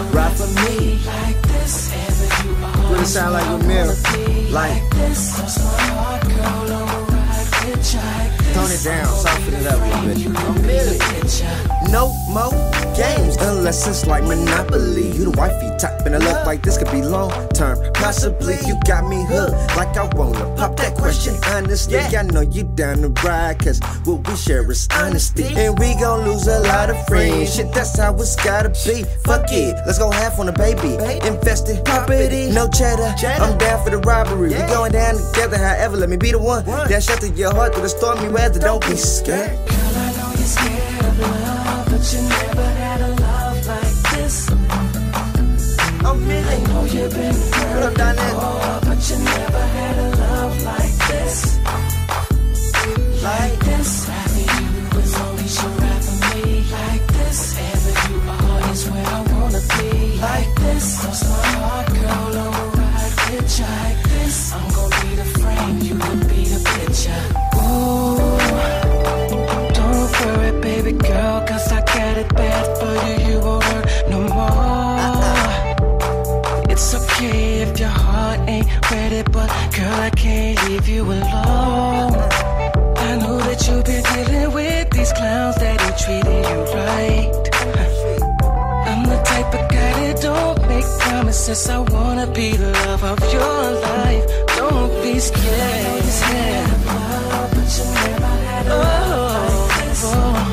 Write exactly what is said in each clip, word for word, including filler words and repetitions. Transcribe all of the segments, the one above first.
ride for me. Like this, ever you are. What it sound like with Mill? Like this, cause my heart, girl, I'ma ride with you. Like this, tone it down, soften it up a little bit. I'm Millie. No more games unless it's like Monopoly. You the wifey type and I look like this could be long term. Possibly you got me hooked like I wanna pop that question honestly. I know you down to ride cause what we share is honesty. And we gon' lose a lot of friends. Shit, that's how it's gotta be. Fuck it, let's go half on the baby. Invested property, no cheddar. I'm down for the robbery. We going down together, however, let me be the one that shelter your heart through the stormy weather. Don't be scared. Girl, I know you're scared of love, but you never had a love like this. I'm Millie. I know you've been hurt before, but you never had a love like this. Like this, having you is only should ride for me. Like this, ever you are is where I wanna be. Like this, cause my heart, girl, I'ma ride with you. Like this, I'm gonna be the frame, you could be the picture. Ooh, don't worry, baby girl, cause I got it bad for you, you won't hurt no more. It's okay if your heart ain't ready, but girl, I can't leave you alone. I know that you've been dealing with these clowns that ain't treating you right. I'm the type of guy that don't make promises. I wanna be the love of your life. Don't be scared. scared. Love, but you never had a love like this.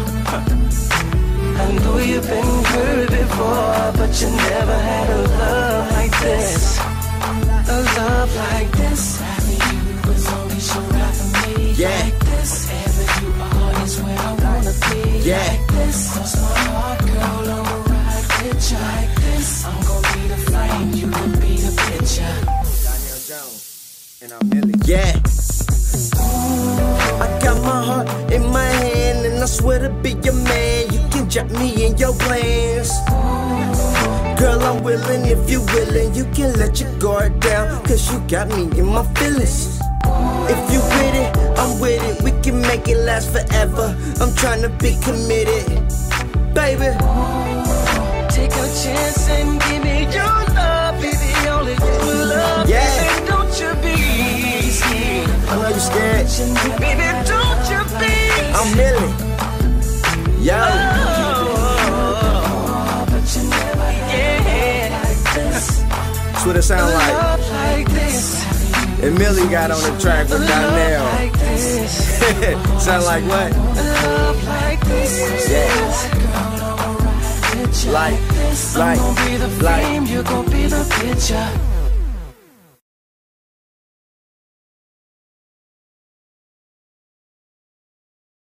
I know you've been hurt before, but you never had a love like this. A love like this. Having you was only should ride for me. Yeah. Like this, wherever you are is where I wanna be. Yeah. Like this, cause my heart, girl, I'ma ride with you. Like this, I'm gonna be the flame, you can be the picture. Daniel Jones, and I'm Millie. Yeah. I got my heart in my hand, and I swear to be your man. You can drop me in your plans. Girl, I'm willing if you willing. You can let your guard down, cause you got me in my feelings. If you with it, I'm with it. We can make it last forever. I'm trying to be committed, baby. Take a chance and give me your love, baby. Only you love, yeah. Baby, don't you be scared. I know you're scared. Baby, don't you be scared. I'm Millie. Yo. Oh, but you never had like this. That's what it sound like. Love like this. And Millie got on the track with Donnell. Like this. Sound like what? Love like this. Yeah. Like, like, I'm gonna be the flame, like. you gon' be the picture.